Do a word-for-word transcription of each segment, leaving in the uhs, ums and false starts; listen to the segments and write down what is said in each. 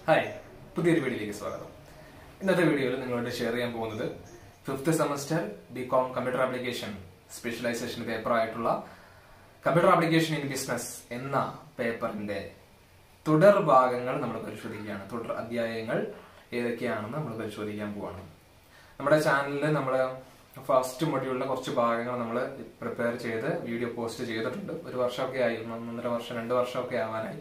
Hi, പുതിയൊരു വീഡിയോയിലേക്ക് സ്വാഗതം. ഇന്നത്തെ വീഡിയോയിൽ നിങ്ങളോട് ഷെയർ ചെയ്യാൻ പോകുന്നത് fifth semester BCom computer application specialisation paper ആയിട്ടുള്ള കമ്പ്യൂട്ടർ ആപ്ലിക്കേഷൻ ഇൻ ബിസിനസ് എന്ന പേപ്പറിന്റെ തുടർ ഭാഗങ്ങൾ നമ്മൾ പരിശോധിക്കുകയാണ്. തുടർ അധ്യായങ്ങൾ ഏതൊക്കെയാണെന്ന് നമ്മൾ പരിശോധിക്കാൻ പോവാണ്. നമ്മുടെ ചാനലിൽ നമ്മൾ ഫസ്റ്റ് മൊഡ്യൂളിലെ കുറച്ച് ഭാഗങ്ങൾ നമ്മൾ പ്രിപ്പയർ ചെയ്ത് വീഡിയോ പോസ്റ്റ് ചെയ്തിട്ടുണ്ട്. ഒരു വർഷമൊക്കെ ആയി, ഒന്നൊന്നര വർഷം രണ്ട് വർഷമൊക്കെ ആവാനായി.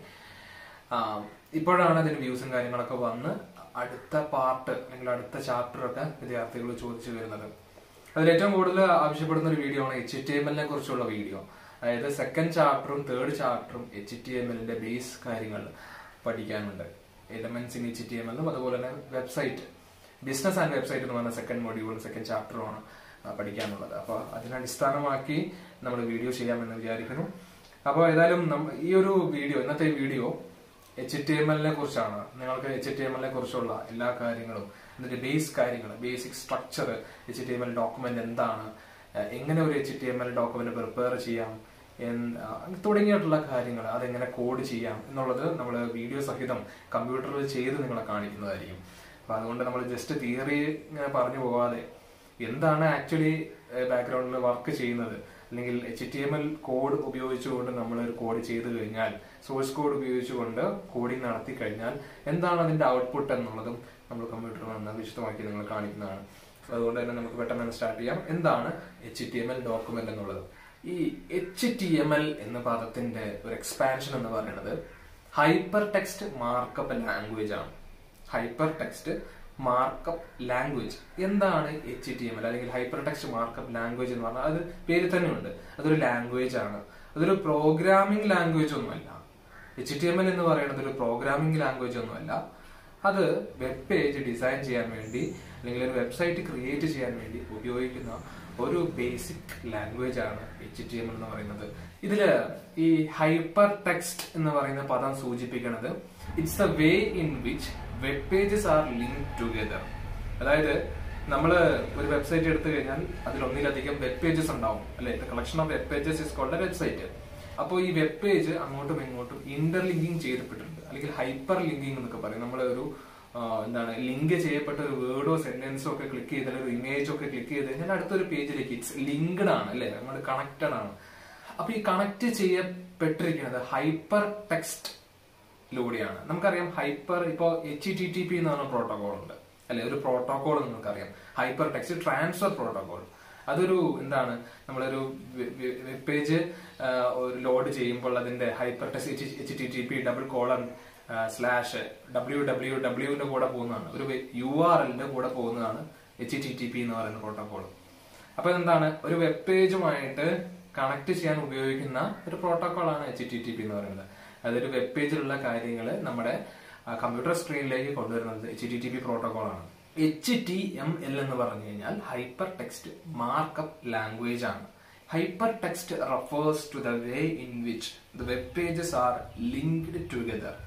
ഇപ്പോഴാണ് അതിന് വ്യൂസും കാര്യങ്ങളൊക്കെ വന്ന് അടുത്ത പാർട്ട് അല്ലെങ്കിൽ അടുത്ത ചാപ്റ്റർ ഒക്കെ വിദ്യാർത്ഥികൾ ചോദിച്ചു വരുന്നത്. അതിൽ ഏറ്റവും കൂടുതൽ ആവശ്യപ്പെടുന്ന ഒരു വീഡിയോ ആണ് എച്ച് ടി എം എല്ലിനെ കുറിച്ചുള്ള വീഡിയോ. അതായത് സെക്കൻഡ് ചാപ്റ്ററും തേർഡ് ചാപ്റ്ററും എച്ച് ടി എം എല്ലിന്റെ ബേസ് കാര്യങ്ങൾ പഠിക്കാനുണ്ട്. Elements in H T M എല്ലും അതുപോലെ തന്നെ വെബ്സൈറ്റ് ബിസിനസ് ആൻഡ് വെബ്സൈറ്റ് എന്ന് പറഞ്ഞ സെക്കൻഡ് മൊഡ്യൂളും സെക്കൻഡ് ചാപ്റ്ററുമാണ് പഠിക്കാനുള്ളത്. അപ്പൊ അതിനടിസ്ഥാനമാക്കി നമ്മൾ വീഡിയോ ചെയ്യാമെന്ന് വിചാരിക്കുന്നു. അപ്പോൾ ഏതായാലും ഈ ഒരു വീഡിയോ ഇന്നത്തെ വീഡിയോ എച്ച് ടി എം എല്ലിനെ കുറിച്ചാണ്. നിങ്ങൾക്ക് എച്ച് ടി എം എല്ലിനെ കുറിച്ചുള്ള എല്ലാ കാര്യങ്ങളും, ഇതിന്റെ ബേസ് കാര്യങ്ങൾ, basic structure, H T M L document എന്താണ്, എങ്ങനെ ഒരു H T M L document prepare ചെയ്യാം തുടങ്ങിയിട്ടുള്ള കാര്യങ്ങൾ, അതെങ്ങനെ കോഡ് ചെയ്യാം എന്നുള്ളത് നമ്മൾ വീഡിയോ സഹിതം കമ്പ്യൂട്ടറിൽ ചെയ്ത് നിങ്ങളെ കാണിക്കുന്നതായിരിക്കും. അപ്പൊ അതുകൊണ്ട് നമ്മൾ ജസ്റ്റ് തിയറി ഇങ്ങനെ പറഞ്ഞു പോകാതെ എന്താണ് ആക്ച്വലി ബാക്ക്ഗ്രൗണ്ടിൽ വർക്ക് ചെയ്യുന്നത്, അല്ലെങ്കിൽ H T M L code ഉപയോഗിച്ചുകൊണ്ട് നമ്മൾ ഒരു കോഡ് ചെയ്ത് കഴിഞ്ഞാൽ, സോഴ്സ് കോഡ് ഉപയോഗിച്ചുകൊണ്ട് കോഡിംഗ് നടത്തി കഴിഞ്ഞാൽ എന്താണ് അതിന്റെ ഔട്ട്പുട്ട് എന്നുള്ളതും നമ്മൾ കമ്പ്യൂട്ടറിൽ നിന്ന് വിശദമാക്കി നിങ്ങൾ കാണിക്കുന്നതാണ്. അതുകൊണ്ട് തന്നെ നമുക്ക് പെട്ടെന്ന് സ്റ്റാർട്ട് ചെയ്യാം. എന്താണ് H T M L document എന്നുള്ളത്? ഈ എച്ച് ടി എം എൽ എന്ന പദത്തിന്റെ ഒരു എക്സ്പാൻഷൻ എന്ന് പറയുന്നത് ഹൈപ്പർ ടെക്സ്റ്റ് മാർക്കപ്പ് ലാംഗ്വേജ് ആണ്. Hyper text markup language. എന്താണ് എച്ച് ടി എം എൽ അല്ലെങ്കിൽ ഹൈപ്പർ ടെക്സ്റ്റ് മാർക്കപ്പ് ലാംഗ്വേജ് എന്ന് പറഞ്ഞാൽ അത് പേര് തന്നെ ഉണ്ട്. അതൊരു ലാംഗ്വേജ് ആണ്. അതൊരു പ്രോഗ്രാമിംഗ് ലാംഗ്വേജ് ഒന്നുമല്ല. എച്ച് ടി എം എൽ എന്ന് പറയുന്നത് ഒരു പ്രോഗ്രാമിംഗ് ലാംഗ്വേജ് ഒന്നുമല്ല. അത് വെബ് പേജ് ഡിസൈൻ ചെയ്യാൻ വേണ്ടി അല്ലെങ്കിൽ ഒരു വെബ്സൈറ്റ് ക്രിയേറ്റ് ചെയ്യാൻ വേണ്ടി ഉപയോഗിക്കുന്ന ഒരു ബേസിക് ലാംഗ്വേജ് ആണ് എച്ച് ടി എം എൽ എന്ന് പറയുന്നത്. ഇതില് ഈ ഹൈപ്പർ ടെക്സ്റ്റ് എന്ന് പറയുന്ന പദം സൂചിപ്പിക്കുന്നത് it's a way in which web pages are link together. അതായത് നമ്മള് ഒരു വെബ്സൈറ്റ് എടുത്തു കഴിഞ്ഞാൽ അതിൽ ഒന്നിലധികം വെബ് പേജസ് ഉണ്ടാവും, അല്ലെ? Collection of web pages is called a website. അപ്പോൾ ഈ വെബ് പേജ് അങ്ങോട്ടും ഇങ്ങോട്ടും ഇന്റർലിങ്കിങ് ചെയ്യപ്പെട്ടിട്ടുണ്ട്, അല്ലെങ്കിൽ ഹൈപ്പർ ലിങ്കിങ് എന്നൊക്കെ പറയും. നമ്മൾ ഒരു എന്താണ് ലിങ്ക് ചെയ്യപ്പെട്ട ഒരു വേർഡോ സെന്റൻസോ ഒക്കെ ക്ലിക്ക് ചെയ്താൽ, ഒരു ഇമേജോ ഒക്കെ ക്ലിക്ക് ചെയ്ത് കഴിഞ്ഞാൽ അടുത്തൊരു പേജിലേക്ക് ഇറ്റ്സ് ലിങ്ക്ഡ് ആണ്, അല്ലെ? നമ്മൾ കണക്റ്റഡ് ആണ്. അപ്പൊ ഈ കണക്ട് ചെയ്യപ്പെട്ടിരിക്കുന്നത് ഹൈപ്പർ ടെക്സ്റ്റ് ലൂടെയാണ്. നമുക്കറിയാം ഹൈപ്പർ, ഇപ്പോ എച്ച് ടി ടി പി എന്ന് പറഞ്ഞ പ്രോട്ടോകോൾ ഉണ്ട്, അല്ലെ? ഒരു പ്രോട്ടോകോൾ നിങ്ങൾക്കറിയാം, ഹൈപ്പർ ടെക്സ്റ്റ് ട്രാൻസ്ഫർ പ്രോട്ടോകോൾ. അതൊരു എന്താണ്, നമ്മളൊരു വെബ് പേജ് ഒരു ലോഡ് ചെയ്യുമ്പോൾ അതിന്റെ hyper text H T T P double colon slash W W ഡബ്ല്യൂന്റെ കൂടെ പോകുന്നതാണ്, ഒരു യു ആർ എല്ലിന്റെ കൂടെ പോകുന്നതാണ് എച്ച് ടി ടി പി എന്ന് പറയുന്ന പ്രോട്ടോകോൾ. അപ്പൊ എന്താണ്, ഒരു വെബ് പേജുമായിട്ട് കണക്ട് ചെയ്യാൻ ഉപയോഗിക്കുന്ന ഒരു പ്രോട്ടോകോൾ ആണ് എച്ച് ടി ടി പി എന്ന് പറയുന്നത്. അതൊരു വെബ് പേജിലുള്ള കാര്യങ്ങൾ നമ്മുടെ കമ്പ്യൂട്ടർ സ്ക്രീനിലേക്ക് കൊണ്ടുവരുന്നത് H T T P protocol ആണ്. എച്ച് ടി എം എൽ എന്ന് പറഞ്ഞു കഴിഞ്ഞാൽ ഹൈപ്പർ ടെക്സ്റ്റ് മാർക്കപ്പ് ലാംഗ്വേജ് ആണ്. Hyper text refers to the way in which the web pages are linked together.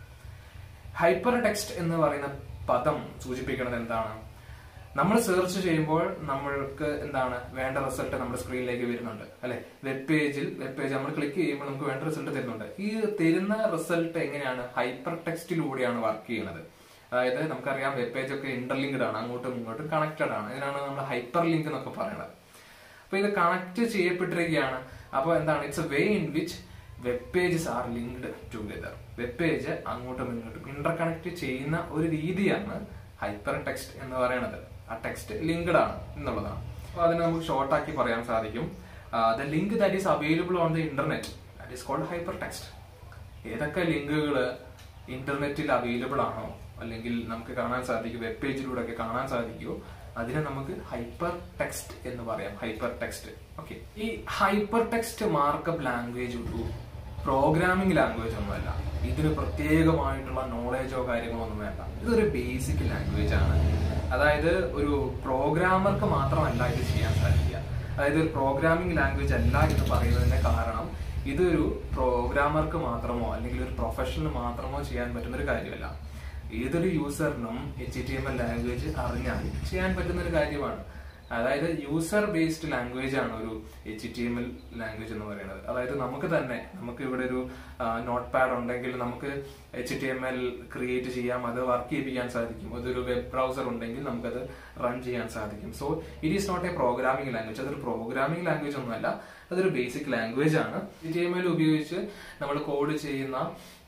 Hyper text എന്ന് പറയുന്ന പദം സൂചിപ്പിക്കുന്നത് എന്താണ്? നമ്മൾ സെർച്ച് ചെയ്യുമ്പോൾ നമ്മൾക്ക് എന്താണ് വേണ്ട റിസൾട്ട് നമ്മുടെ സ്ക്രീനിലേക്ക് വരുന്നുണ്ട്, അല്ലെ? വെബ് പേജിൽ വെബ് പേജ് നമ്മൾ ക്ലിക്ക് ചെയ്യുമ്പോൾ നമുക്ക് വേണ്ട റിസൾട്ട് തരുന്നുണ്ട്. ഈ തരുന്ന റിസൾട്ട് എങ്ങനെയാണ്? ഹൈപ്പർ ടെക്സ്റ്റിലൂടെയാണ് വർക്ക് ചെയ്യുന്നത്. അതായത് നമുക്കറിയാം വെബ് പേജ് ഒക്കെ ഇന്റർലിങ്ക്ഡ് ആണ്, അങ്ങോട്ടും ഇങ്ങോട്ടും കണക്റ്റഡ് ആണ്. ഇതിനാണ് നമ്മൾ ഹൈപ്പർ ലിങ്ക് എന്നൊക്കെ പറയുന്നത്. അപ്പൊ ഇത് കണക്ട് ചെയ്യപ്പെട്ടിരിക്കുകയാണ്. അപ്പൊ എന്താണ്? It's a way in which web pages are linked together. Web page അങ്ങോട്ടും ഇങ്ങോട്ടും ഇന്റർ കണക്ട് ചെയ്യുന്ന ഒരു രീതിയാണ് ഹൈപ്പർ ടെക്സ്റ്റ് എന്ന് പറയുന്നത്. ആ ടെക്സ്റ്റ് ലിങ്ക്ഡ് ആണ് എന്നുള്ളതാണ്. അപ്പൊ അതിനെ നമുക്ക് ഷോർട്ട് ആക്കി പറയാൻ സാധിക്കും, the link that is available on the internet that is called hyper text. ഏതൊക്കെ ലിങ്കുകൾ ഇന്റർനെറ്റിൽ അവൈലബിൾ ആണോ, അല്ലെങ്കിൽ നമുക്ക് കാണാൻ സാധിക്കും, വെബ് പേജിലൂടെ ഒക്കെ കാണാൻ സാധിക്കുമോ, അതിനെ നമുക്ക് ഹൈപ്പർ ടെക്സ്റ്റ് എന്ന് പറയാം. Hyper text. ഓക്കെ. ഈ ഹൈപ്പർ ടെക്സ്റ്റ് മാർക്കപ്പ് ലാംഗ്വേജ് ഒരു പ്രോഗ്രാമിംഗ് ലാംഗ്വേജ് ഒന്നുമല്ല. ഇതിന് പ്രത്യേകമായിട്ടുള്ള നോളേജോ കാര്യങ്ങളോ ഒന്നും വേണ്ട. ഇതൊരു ബേസിക് ലാംഗ്വേജ് ആണ്. അതായത് ഒരു പ്രോഗ്രാമർക്ക് മാത്രമല്ല ഇത് ചെയ്യാൻ സാധിക്കുക. അതായത് ഒരു പ്രോഗ്രാമിംഗ് ലാംഗ്വേജ് അല്ല എന്ന് പറയുന്നതിന്റെ കാരണം ഇതൊരു പ്രോഗ്രാമർക്ക് മാത്രമോ അല്ലെങ്കിൽ ഒരു പ്രൊഫഷണൽ മാത്രമോ ചെയ്യാൻ പറ്റുന്ന ഒരു കാര്യമല്ല. ഏതൊരു യൂസറിനും H T M L language അറിഞ്ഞാൽ ചെയ്യാൻ പറ്റുന്ന ഒരു കാര്യമാണ്. അതായത് യൂസർ ബേസ്ഡ് ലാംഗ്വേജ് ആണ് ഒരു H T M L language എന്ന് പറയുന്നത്. അതായത് നമുക്ക് തന്നെ നമുക്ക് ഇവിടെ ഒരു നോട്ട് പാഡ് ഉണ്ടെങ്കിൽ നമുക്ക് H T M L create ചെയ്യാം, അത് വർക്ക് ചെയ്യിപ്പിക്കാൻ സാധിക്കും. അതൊരു വെബ് ബ്രൗസർ ഉണ്ടെങ്കിൽ നമുക്കത് റൺ ചെയ്യാൻ സാധിക്കും. So it is not a programming language. അതൊരു പ്രോഗ്രാമിംഗ് ലാംഗ്വേജ് ഒന്നുമല്ല, അതൊരു ബേസിക് ലാംഗ്വേജ് ആണ്. എച്ച് ടി എം എൽ ഉപയോഗിച്ച് നമ്മൾ കോഡ് ചെയ്യുന്ന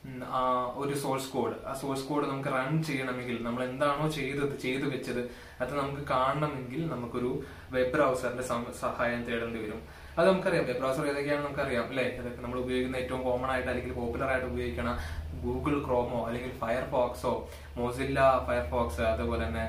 ഒരു സോഴ്സ് കോഡ്, ആ സോഴ്സ് കോഡ് നമുക്ക് റൺ ചെയ്യണമെങ്കിൽ നമ്മൾ എന്താണോ ചെയ്തത് ചെയ്തു വെച്ചത് അത് നമുക്ക് കാണണമെങ്കിൽ നമുക്കൊരു വെബ് ബ്രൗസറിന്റെ സഹായം തേടേണ്ടി വരും. അത് നമുക്കറിയാം, വെബ് ബ്രൗസർ ഏതൊക്കെയാണെന്ന് നമുക്കറിയാം അല്ലെ. ഇതൊക്കെ നമ്മൾ ഉപയോഗിക്കുന്ന ഏറ്റവും കോമൺ ആയിട്ട് അല്ലെങ്കിൽ പോപ്പുലർ ആയിട്ട് ഉപയോഗിക്കണ ഗൂഗിൾ ക്രോമോ അല്ലെങ്കിൽ ഫയർഫോക്സോ, മോസില്ല ഫയർഫോക്സ്, അതുപോലെ തന്നെ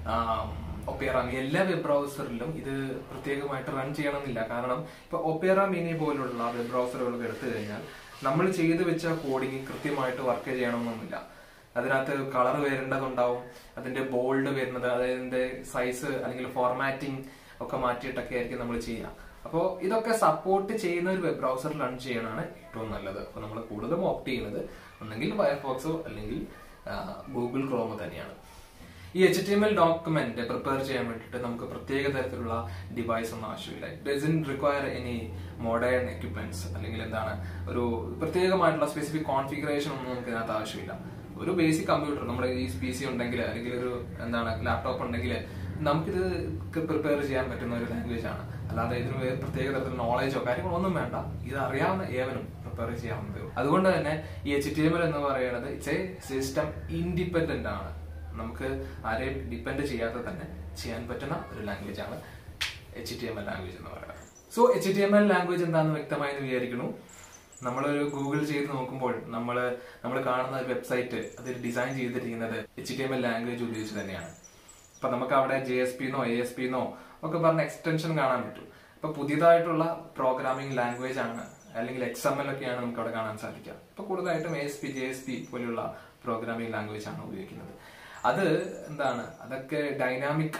ഒപ്പേറ, എല്ലാ വെബ് ബ്രൗസറിലും ഇത് പ്രത്യേകമായിട്ട് റൺ ചെയ്യണമെന്നില്ല. കാരണം ഇപ്പൊ ഒപ്പേറ മിനി പോലുള്ള വെബ് ബ്രൗസറുകളൊക്കെ എടുത്തു കഴിഞ്ഞാൽ നമ്മൾ ചെയ്തു വെച്ച കോഡിങ് കൃത്യമായിട്ട് വർക്ക് ചെയ്യണമെന്നൊന്നുമില്ല. അതിനകത്ത് കളർ വരേണ്ടതുണ്ടാവും, അതിന്റെ ബോൾഡ് വരുന്നത്, അതിന്റെ സൈസ് അല്ലെങ്കിൽ ഫോർമാറ്റിംഗ് ഒക്കെ മാറ്റിയിട്ടൊക്കെ ആയിരിക്കും നമ്മൾ ചെയ്യുക. അപ്പോൾ ഇതൊക്കെ സപ്പോർട്ട് ചെയ്യുന്ന ഒരു വെബ് ബ്രൗസർ റൺ ചെയ്യാനാണ് ഏറ്റവും നല്ലത്. അപ്പൊ നമ്മൾ കൂടുതലും ഓപ്റ്റ് ചെയ്യുന്നത് ഒന്നെങ്കിൽ ഫയർഫോക്സോ അല്ലെങ്കിൽ ഗൂഗിൾ ക്രോമോ തന്നെയാണ്. ഈ H T M L document prepare ചെയ്യാൻ വേണ്ടിയിട്ട് നമുക്ക് പ്രത്യേക തരത്തിലുള്ള ഡിവൈസ് ഒന്നും ആവശ്യമില്ല. It doesn't require any modern equipments, അല്ലെങ്കിൽ എന്താണ് ഒരു പ്രത്യേകമായിട്ടുള്ള സ്പെസിഫിക് കോൺഫിഗറേഷൻ ഒന്നും നമുക്ക് ഇതിനകത്ത് ആവശ്യമില്ല. ഒരു ബേസിക് കമ്പ്യൂട്ടർ, നമ്മുടെ ഈ പി സി ഉണ്ടെങ്കിൽ അല്ലെങ്കിൽ ഒരു എന്താണ് ലാപ്ടോപ്പ് ഉണ്ടെങ്കിൽ നമുക്കിത് പ്രിപ്പയർ ചെയ്യാൻ പറ്റുന്ന ഒരു ലാംഗ്വേജ് ആണ്. അല്ലാതെ ഇതിന് പ്രത്യേക തരത്തിലുള്ള നോളേജോ കാര്യങ്ങളോ ഒന്നും വേണ്ട. ഇത് അറിയാവുന്ന ഏവനും പ്രിപ്പയർ ചെയ്യാവുന്നതേ. അതുകൊണ്ട് തന്നെ ഈ എച്ച് ടി എം എൽ എന്ന് പറയുന്നത് ഇറ്റ്സ് എ സിസ്റ്റം ഇൻഡിപെൻഡന്റ് ആണ്. നമുക്ക് ആരെയും ഡിപ്പെൻഡ് ചെയ്യാതെ തന്നെ ചെയ്യാൻ പറ്റുന്ന ഒരു ലാംഗ്വേജ് ആണ് H T M L language എന്ന് പറയുന്നത്. So H T M L language എന്താണെന്ന് വ്യക്തമായി വിചാരിക്കുന്നു. നമ്മളൊരു ഗൂഗിൾ ചെയ്ത് നോക്കുമ്പോൾ നമ്മൾ നമ്മൾ കാണുന്ന വെബ്സൈറ്റ് അതിൽ ഡിസൈൻ ചെയ്തിരിക്കുന്നത് H T M L language ഉപയോഗിച്ച് തന്നെയാണ്. അപ്പൊ നമുക്ക് അവിടെ ജെ എസ് പിന്നോ എ എസ് പിന്നോ ഒക്കെ പറഞ്ഞ എക്സ്റ്റൻഷൻ കാണാൻ പറ്റും. അപ്പൊ പുതിയതായിട്ടുള്ള പ്രോഗ്രാമിംഗ് ലാംഗ്വേജ് ആണ്, അല്ലെങ്കിൽ എക്സ് എം എൽ ഒക്കെയാണ് നമുക്ക് അവിടെ കാണാൻ സാധിക്കുക. അപ്പൊ കൂടുതലായിട്ടും A S P J S P പോലെയുള്ള പ്രോഗ്രാമിംഗ് ലാംഗ്വേജ് ആണ് ഉപയോഗിക്കുന്നത്. അത് എന്താണ്, അതൊക്കെ ഡൈനാമിക്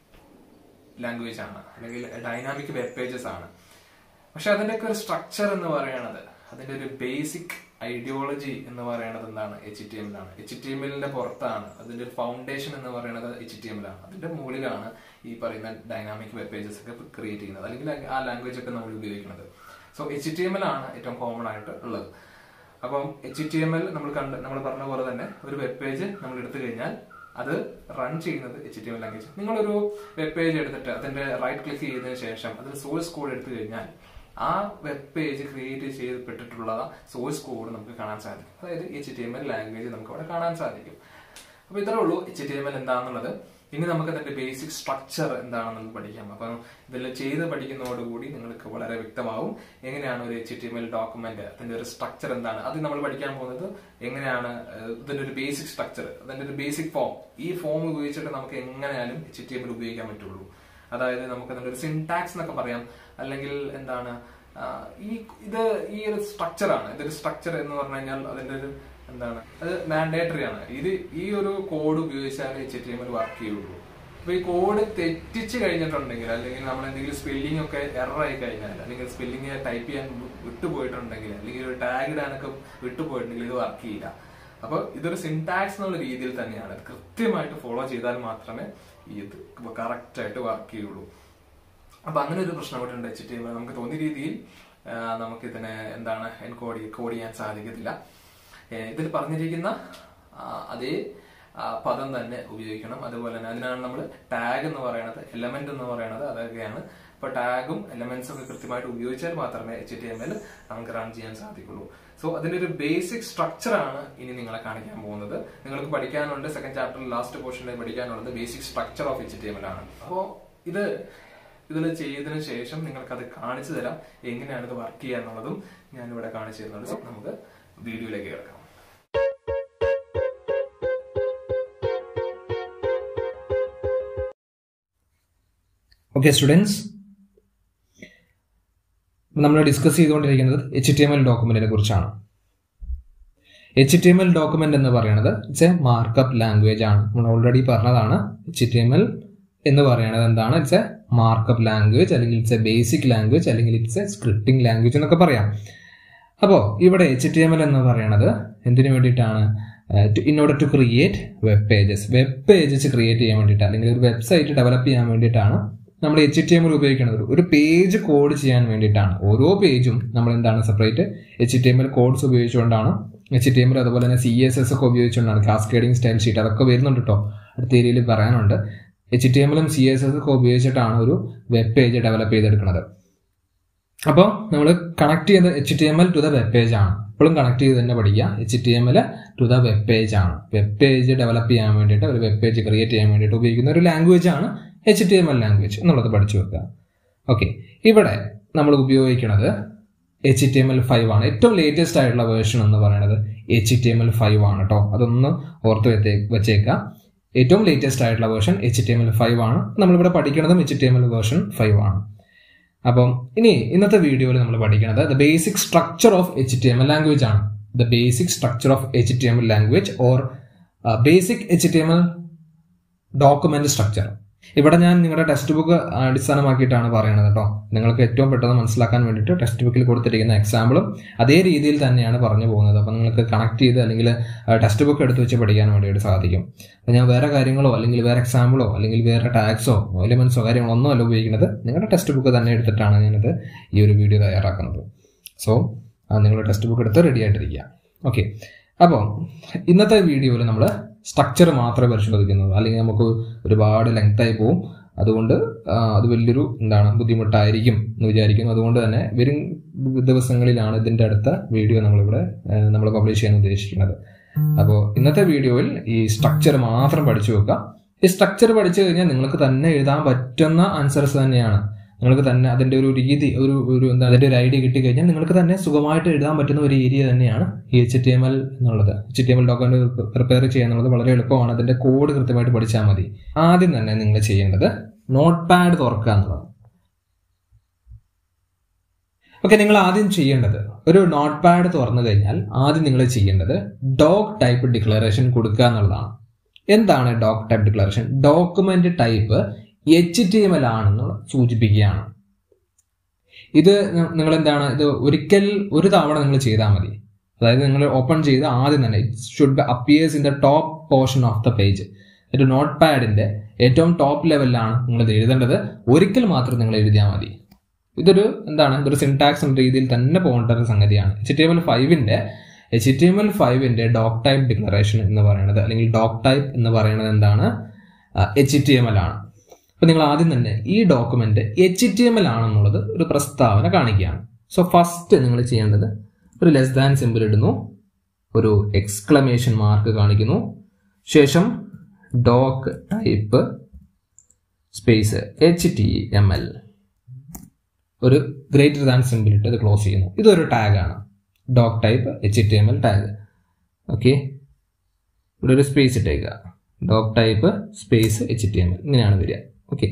ലാംഗ്വേജ് ആണ്, അല്ലെങ്കിൽ ഡൈനാമിക് വെബ് പേജസ് ആണ്. പക്ഷെ അതിന്റെയൊക്കെ ഒരു സ്ട്രക്ചർ എന്ന് പറയുന്നത്, അതിന്റെ ഒരു ബേസിക് ഐഡിയോളജി എന്ന് പറയുന്നത് എന്താണ്, എച്ച് ടി എം എൽ ആണ്. എച്ച് ടി എം എല്ലിന്റെ പുറത്താണ് അതിന്റെ ഒരു ഫൗണ്ടേഷൻ എന്ന് പറയുന്നത് എച്ച് ടി എം എൽ ആണ്. അതിന്റെ മുകളിലാണ് ഈ പറയുന്ന ഡൈനാമിക് വെബ് പേജസ് ഒക്കെ ക്രിയേറ്റ് ചെയ്യുന്നത്, അല്ലെങ്കിൽ ആ ലാംഗ്വേജ് ഒക്കെ നമ്മൾ ഉപയോഗിക്കുന്നത്. So H T M L ആണ് ഏറ്റവും കോമൺ ആയിട്ട് ഉള്ളത്. അപ്പം എച്ച് ടി എം എൽ നമ്മൾ കണ്ട് നമ്മൾ പറഞ്ഞ പോലെ തന്നെ ഒരു വെബ് പേജ് നമ്മൾ എടുത്തു കഴിഞ്ഞാൽ അത് റൺ ചെയ്യുന്നത് H T M L language. നിങ്ങളൊരു വെബ് പേജ് എടുത്തിട്ട് അതിന്റെ റൈറ്റ് ക്ലിക്ക് ചെയ്തതിനു ശേഷം അതിൽ സോഴ്സ് കോഡ് എടുത്തു കഴിഞ്ഞാൽ ആ വെബ് പേജ് ക്രിയേറ്റ് ചെയ്യപ്പെട്ടിട്ടുള്ള സോഴ്സ് കോഡ് നമുക്ക് കാണാൻ സാധിക്കും. അതായത് H T M L language നമുക്ക് അവിടെ കാണാൻ സാധിക്കും. അപ്പൊ ഇത്രേ ഉള്ളൂ എച്ച് ടി എം എൽ എന്താണെന്നുള്ളത്. ഇനി നമുക്ക് അതിന്റെ ബേസിക് സ്ട്രക്ചർ എന്താണെന്ന് നമുക്ക് പഠിക്കാം. അപ്പൊ ഇതെല്ലാം ചെയ്ത് പഠിക്കുന്നതോടുകൂടി നിങ്ങൾക്ക് വളരെ വ്യക്തമാവും എങ്ങനെയാണ് ഒരു H T M L document, അതിന്റെ ഒരു സ്ട്രക്ചർ എന്താണ്. അത് നമ്മൾ പഠിക്കാൻ പോകുന്നത് എങ്ങനെയാണ് ഇതിന്റെ ഒരു ബേസിക് സ്ട്രക്ചർ, അതിന്റെ ഒരു ബേസിക് ഫോം. ഈ ഫോം ഉപയോഗിച്ചിട്ട് നമുക്ക് എങ്ങനെയാലും എച്ച് ടി എം എൽ ഉപയോഗിക്കാൻ പറ്റുള്ളൂ. അതായത് നമുക്ക് അതിന്റെ ഒരു സിൻടാക്സ് എന്നൊക്കെ പറയാം, അല്ലെങ്കിൽ എന്താണ് ഈ ഇത് ഈ ഒരു സ്ട്രക്ചറാണ്. ഇതൊരു സ്ട്രക്ചർ എന്ന് പറഞ്ഞു കഴിഞ്ഞാൽ അതിന്റെ ഒരു എന്താണ്, അത് മാൻഡേറ്ററി ആണ്. ഇത് ഈ ഒരു കോഡ് ഉപയോഗിച്ചാൽ H T M L work ചെയ്യുള്ളൂ. അപ്പൊ ഈ കോഡ് തെറ്റിച്ച് കഴിഞ്ഞിട്ടുണ്ടെങ്കിൽ, അല്ലെങ്കിൽ നമ്മൾ എന്തെങ്കിലും സ്പെല്ലിംഗ് ഒക്കെ എറർ ആയി കഴിഞ്ഞാൽ, അല്ലെങ്കിൽ സ്പെല്ലിംഗ് ടൈപ്പ് ചെയ്യാൻ വിട്ടുപോയിട്ടുണ്ടെങ്കിൽ, അല്ലെങ്കിൽ ഒരു ടാഗ് ഇടാനൊക്കെ വിട്ടുപോയിട്ടുണ്ടെങ്കിൽ ഇത് വർക്ക് ചെയ്യില്ല. അപ്പൊ ഇതൊരു സിൻടാക്സ് എന്നുള്ള രീതിയിൽ തന്നെയാണ്. കൃത്യമായിട്ട് ഫോളോ ചെയ്താൽ മാത്രമേ ഇത് കറക്റ്റ് ആയിട്ട് വർക്ക് ചെയ്യുള്ളൂ. അപ്പൊ അങ്ങനെ ഒരു പ്രശ്നം കൂടെ ഉണ്ട് എച്ച് ടി എം എൽ. നമുക്ക് തോന്നിയ രീതിയിൽ നമുക്ക് ഇതിനെ എന്താണ് എൻകോഡ് കോഡ് ചെയ്യാൻ സാധിക്കത്തില്ല. ഇതിൽ പറഞ്ഞിരിക്കുന്ന അതേ പദം തന്നെ ഉപയോഗിക്കണം. അതുപോലെ തന്നെ അതിനാണ് നമ്മൾ ടാഗ് എന്ന് പറയുന്നത്, എലമെന്റ് എന്ന് പറയുന്നത് അതൊക്കെയാണ്. അപ്പൊ ടാഗും എലമെന്റ്സും ഒക്കെ കൃത്യമായിട്ട് ഉപയോഗിച്ചാൽ മാത്രമേ എച്ച് ടി എം എൽ നമുക്ക് റൺ ചെയ്യാൻ സാധിക്കുള്ളൂ. സോ അതിന്റെ ഒരു ബേസിക് സ്ട്രക്ചർ ആണ് ഇനി നിങ്ങളെ കാണിക്കാൻ പോകുന്നത്. നിങ്ങൾക്ക് പഠിക്കാനുണ്ട് സെക്കൻഡ് ചാപ്റ്ററിൽ ലാസ്റ്റ് പോർഷനിൽ പഠിക്കാനുള്ളത് basic structure of H T M L ആണ്. അപ്പോ ഇത് ഇതിൽ ചെയ്തതിനു ശേഷം നിങ്ങൾക്ക് അത് കാണിച്ചു തരാം എങ്ങനെയാണ് ഇത് വർക്ക് ചെയ്യുക എന്നുള്ളതും ഞാനിവിടെ കാണിച്ചു തരുന്നുണ്ട്. സോ നമുക്ക് വീഡിയോയിലേക്ക് കിടക്കാം. ഓക്കെ സ്റ്റുഡൻസ്, നമ്മൾ ഡിസ്കസ് ചെയ്തുകൊണ്ടിരിക്കുന്നത് എച്ച് ടി എം എൽ ഡോക്യുമെന്റിനെ കുറിച്ചാണ്. H T M L document എന്ന് പറയുന്നത് ഇറ്റ്സ് എ മാർക്കപ്പ് ലാംഗ്വേജ് ആണ്. നമ്മൾ ഓൾറെഡി പറഞ്ഞതാണ് എച്ച് ടി എം എൽ എന്ന് പറയുന്നത് എന്താണ്, ഇറ്റ്സ് എ മാർക്കപ്പ് ലാംഗ്വേജ്, അല്ലെങ്കിൽ ഇറ്റ്സ് എ ബേസിക് ലാംഗ്വേജ്, അല്ലെങ്കിൽ ഇറ്റ്സ് എ സ്ക്രിപ്റ്റിംഗ് ലാംഗ്വേജ് എന്നൊക്കെ പറയാം. അപ്പോൾ ഇവിടെ എച്ച് ടി എം എൽ എന്ന് പറയുന്നത് എന്തിനു വേണ്ടിയിട്ടാണ്, in order to create web pages. Web pages create ചെയ്യാൻ വേണ്ടിയിട്ട്, അല്ലെങ്കിൽ ഒരു വെബ്സൈറ്റ് ഡെവലപ്പ് ചെയ്യാൻ വേണ്ടിയിട്ടാണ് നമ്മൾ എച്ച് ടി എം എൽ ഉപയോഗിക്കുന്നത് ഒരു പേജ് കോഡ് ചെയ്യാൻ വേണ്ടിയിട്ടാണ്. ഓരോ പേജും നമ്മൾ എന്താണ് separate H T M L codes ഉപയോഗിച്ചുകൊണ്ടാണ്, എച്ച് ടി എം എൽ അതുപോലെ തന്നെ സി എസ് എസ് ഒക്കെ ഉപയോഗിച്ചുകൊണ്ടാണ്, കാസ്കേഡിംഗ് സ്റ്റൈൽ ഷീറ്റ് അതൊക്കെ വരുന്നുണ്ട് കേട്ടോ, അടുത്ത ഏരിയയിൽ പറയാനുണ്ട്. എച്ച് ടി എം എല്ലും സി എസ് എസ് ഒക്കെ ഉപയോഗിച്ചിട്ടാണ് ഒരു വെബ് പേജ് ഡെവലപ്പ് ചെയ്തെടുക്കുന്നത്. അപ്പോൾ നമ്മൾ കണക്ട് ചെയ്യുന്നത് H T M L to the web page ആണ്. എപ്പോഴും കണക്ട് ചെയ്ത് തന്നെ പഠിക്കുക. H T M L to the web page ആണ്. വെബ് പേജ് ഡെവലപ്പ് ചെയ്യാൻ വേണ്ടിയിട്ട്, ഒരു വെബ് പേജ് ക്രിയേറ്റ് ചെയ്യാൻ വേണ്ടിയിട്ട് ഉപയോഗിക്കുന്ന ഒരു ലാംഗ്വേജ് ആണ് H T M L language എന്നുള്ളത് പഠിച്ചു വെക്കുക. ഓക്കെ, ഇവിടെ നമ്മൾ ഉപയോഗിക്കുന്നത് H T M L five ആണ്. ഏറ്റവും ലേറ്റസ്റ്റ് ആയിട്ടുള്ള വേർഷൻ എന്ന് പറയുന്നത് H T M L five ആണ് കേട്ടോ. അതൊന്ന് ഓർത്ത് വെച്ചേ വെച്ചേക്കുക ഏറ്റവും ലേറ്റസ്റ്റ് ആയിട്ടുള്ള version H T M L five ആണ്. നമ്മളിവിടെ പഠിക്കുന്നതും H T M L version five ആണ്. അപ്പം ഇനി ഇന്നത്തെ വീഡിയോയിൽ നമ്മൾ പഠിക്കുന്നത് the basic structure of H T M L language ആണ്. The basic structure of H T M L language or basic H T M L document structure. ഇവിടെ ഞാൻ നിങ്ങളുടെ ടെക്സ്റ്റ് ബുക്ക് അടിസ്ഥാനമാക്കിയിട്ടാണ് പറയുന്നത് കേട്ടോ. നിങ്ങൾക്ക് ഏറ്റവും പെട്ടെന്ന് മനസ്സിലാക്കാൻ വേണ്ടിയിട്ട് ടെക്സ്റ്റ് ബുക്കിൽ കൊടുത്തിരിക്കുന്ന എക്സാമ്പിളും അതേ രീതിയിൽ തന്നെയാണ് പറഞ്ഞു പോകുന്നത്. അപ്പം നിങ്ങൾക്ക് കണക്ട് ചെയ്ത് അല്ലെങ്കിൽ ടെക്സ്റ്റ് ബുക്ക് എടുത്ത് വെച്ച് പഠിക്കാൻ വേണ്ടിയിട്ട് സാധിക്കും. ഞാൻ വേറെ കാര്യങ്ങളോ അല്ലെങ്കിൽ വേറെ എക്സാമ്പിളോ അല്ലെങ്കിൽ വേറെ ടാഗ്സോ എലിമെന്റ്സോ കാര്യങ്ങളോ ഒന്നും അല്ല ഉപയോഗിക്കുന്നത്. നിങ്ങളുടെ ടെക്സ്റ്റ് ബുക്ക് തന്നെ എടുത്തിട്ടാണ് ഞാനിത് ഈ ഒരു വീഡിയോ തയ്യാറാക്കുന്നത്. സോ നിങ്ങളുടെ ടെക്സ്റ്റ് ബുക്ക് എടുത്ത് റെഡി ആയിട്ടിരിക്കുക. ഓക്കെ, അപ്പോൾ ഇന്നത്തെ വീഡിയോയിൽ നമ്മൾ സ്ട്രക്ചർ മാത്രമേ പരിശോധിക്കുന്നുള്ളൂ. അല്ലെങ്കിൽ നമുക്ക് ഒരുപാട് ലെങ്തായി പോവും. അതുകൊണ്ട് അത് വലിയൊരു എന്താണ് ബുദ്ധിമുട്ടായിരിക്കും എന്ന് വിചാരിക്കുന്നു. അതുകൊണ്ട് തന്നെ വരും ദിവസങ്ങളിലാണ് ഇതിൻ്റെ അടുത്ത വീഡിയോ നമ്മളിവിടെ നമ്മൾ പബ്ലിഷ് ചെയ്യാൻ ഉദ്ദേശിക്കുന്നത്. അപ്പോൾ ഇന്നത്തെ വീഡിയോയിൽ ഈ സ്ട്രക്ചർ മാത്രം പഠിച്ചു വെക്കുക. ഈ സ്ട്രക്ചർ പഠിച്ചു കഴിഞ്ഞാൽ നിങ്ങൾക്ക് തന്നെ എഴുതാൻ പറ്റുന്ന ആൻസേഴ്സ് തന്നെയാണ്. നിങ്ങൾക്ക് തന്നെ അതിൻ്റെ ഒരു രീതി ഒരു ഒരു എന്താ അതിൻ്റെ ഒരു ഐഡിയ കിട്ടിക്കഴിഞ്ഞാൽ നിങ്ങൾക്ക് തന്നെ സുഖമായിട്ട് എഴുതാൻ പറ്റുന്ന ഒരു ഏരിയ തന്നെയാണ് ഈ എച്ച് ടി എം എൽ എന്നുള്ളത്. H T M L document prepare ചെയ്യുക എന്നുള്ളത് വളരെ എളുപ്പമാണ്. അതിൻ്റെ കോഡ് കൃത്യമായിട്ട് പഠിച്ചാൽ മതി. ആദ്യം തന്നെ നിങ്ങൾ ചെയ്യേണ്ടത് നോട്ട് പാഡ് തുറക്കുക എന്നുള്ളത്. ഓക്കെ, നിങ്ങൾ ആദ്യം ചെയ്യേണ്ടത് ഒരു നോട്ട് പാഡ് തുറന്നു കഴിഞ്ഞാൽ ആദ്യം നിങ്ങൾ ചെയ്യേണ്ടത് ഡോക് ടൈപ്പ് ഡിക്ലറേഷൻ കൊടുക്കുക എന്നുള്ളതാണ്. എന്താണ് doc type declaration? Document type H T M L ആണെന്ന് സൂചിപ്പിക്കുകയാണ്. ഇത് നിങ്ങൾ എന്താണ് ഇത് ഒരിക്കൽ ഒരു തവണ നിങ്ങൾ ചെയ്താൽ മതി. അതായത് നിങ്ങൾ ഓപ്പൺ ചെയ്ത് ആദ്യം തന്നെ it should appears in the top portion of the page. ഒരു നോട്ട് പാഡിന്റെ ഏറ്റവും ടോപ്പ് ലെവലിലാണ് നിങ്ങൾ ഇത് എഴുതേണ്ടത്. ഒരിക്കൽ മാത്രം നിങ്ങൾ എഴുതിയാൽ മതി. ഇതൊരു എന്താണ് ഇതൊരു സിൻടാക്സ് എന്ന രീതിയിൽ തന്നെ പോകേണ്ട ഒരു സംഗതിയാണ്. എച്ച് ടി എം എൽ ഫൈവിന്റെ എച്ച് ടി എം എൽ ഫൈവിന്റെ ഡോക് ടൈപ്പ് ഡിക്ലറേഷൻ എന്ന് പറയുന്നത് അല്ലെങ്കിൽ ഡോക് ടൈപ്പ് എന്ന് പറയുന്നത് എന്താണ്? എച്ച് ടി എം എൽ ആണ്. അപ്പൊ നിങ്ങൾ ആദ്യം തന്നെ ഈ document H T M L ആണെന്നുള്ളത് ഒരു പ്രസ്താവന കാണിക്കുകയാണ്. സോ ഫസ്റ്റ് നിങ്ങൾ ചെയ്യേണ്ടത് ഒരു ലെസ് ദാൻ സിമ്പിൾ ഇടുന്നു, ഒരു എക്സ്ക്ലമേഷൻ മാർക്ക് കാണിക്കുന്നു, ശേഷം doc type space H T M L ഒരു ഗ്രേറ്റർ ദാൻ സിമ്പിൾ ഇട്ട് ഇത് ക്ലോസ് ചെയ്യുന്നു. ഇതൊരു ടാഗാണ്, doc type H T M L tag. Okay, ഇവിടെ ഒരു സ്പേസ് ഇട്ടേക്കുക, doc type space H T M L ഇങ്ങനെയാണ് വരിക. ഓക്കെ,